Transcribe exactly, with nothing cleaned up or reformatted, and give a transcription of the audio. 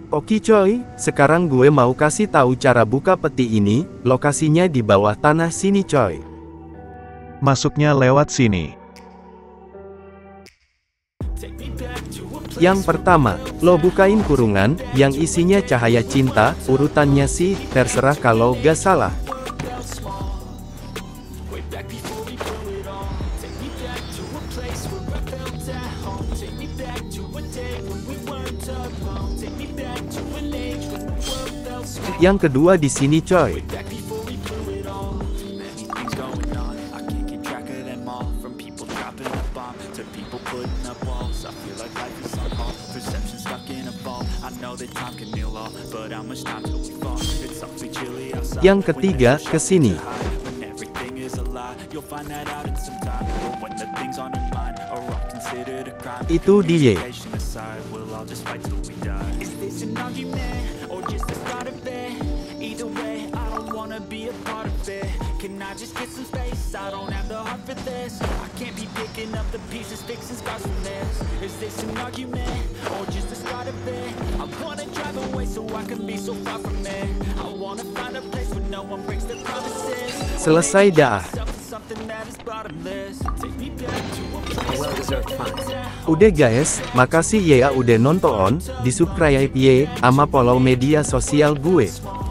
Oke coy, sekarang gue mau kasih tahu cara buka peti ini. Lokasinya di bawah tanah sini coy. Masuknya lewat sini. Yang pertama, lo bukain kurungan, yang isinya cahaya cinta. Urutannya sih, terserah kalau gak salah. Yang kedua di sini coy. Yang ketiga, ke sini. Itu dia. Selesai dah. Udah guys, makasih ya udah nonton, di subscribe ya, ama follow media sosial gue.